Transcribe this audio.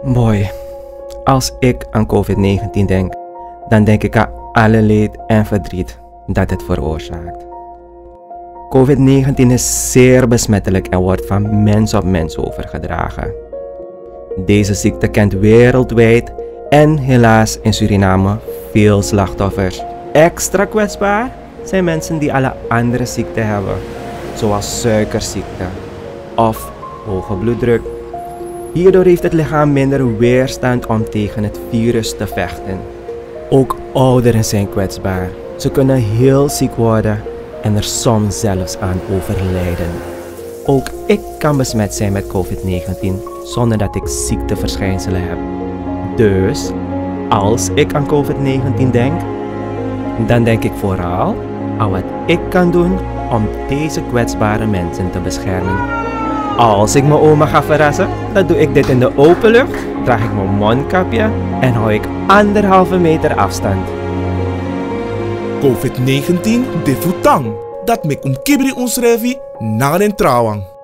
Boy, als ik aan COVID-19 denk, dan denk ik aan alle leed en verdriet dat het veroorzaakt. COVID-19 is zeer besmettelijk en wordt van mens op mens overgedragen. Deze ziekte kent wereldwijd en helaas in Suriname veel slachtoffers. Extra kwetsbaar zijn mensen die alle andere ziekten hebben, zoals suikerziekte of hoge bloeddruk. Hierdoor heeft het lichaam minder weerstand om tegen het virus te vechten. Ook ouderen zijn kwetsbaar. Ze kunnen heel ziek worden en er soms zelfs aan overlijden. Ook ik kan besmet zijn met COVID-19 zonder dat ik ziekteverschijnselen heb. Dus, als ik aan COVID-19 denk, dan denk ik vooral aan wat ik kan doen om deze kwetsbare mensen te beschermen. Als ik mijn oma ga verrassen, dan doe ik dit in de open lucht, draag ik mijn mondkapje en hou ik 1,5 meter afstand. COVID-19 de futang, dat me kibri ons revi na den trouwang.